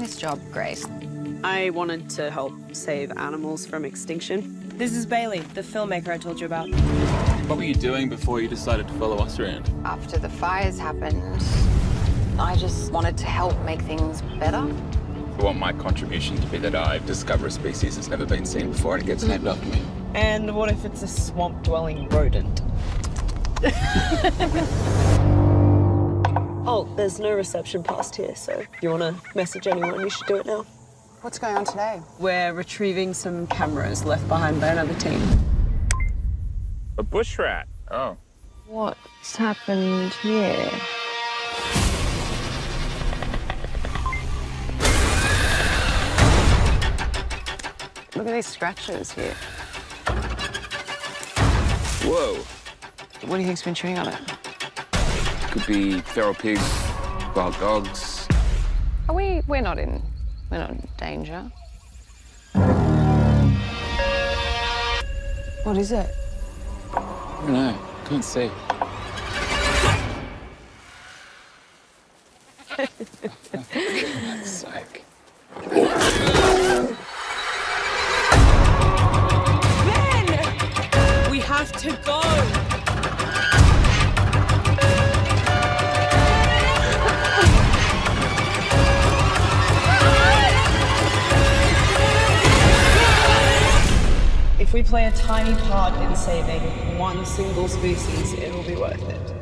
this job, Grace? I wanted to help save animals from extinction. This is Bailey, the filmmaker I told you about. What were you doing before you decided to follow us around? After the fires happened, I just wanted to help make things better. I want my contribution to be that I discover a species that's never been seen before and it gets named after me. And what if it's a swamp-dwelling rodent? Oh, there's no reception past here, so if you want to message anyone, you should do it now. What's going on today? We're retrieving some cameras left behind by another team. A bush rat. Oh. What's happened here? Look at these scratches here. Whoa. What do you think's been chewing on it? Could be feral pigs, wild dogs. We're not in danger. What is it? I don't know. Can't see. For God's sake. We have to go! If we play a tiny part in saving one single species, it will be worth it.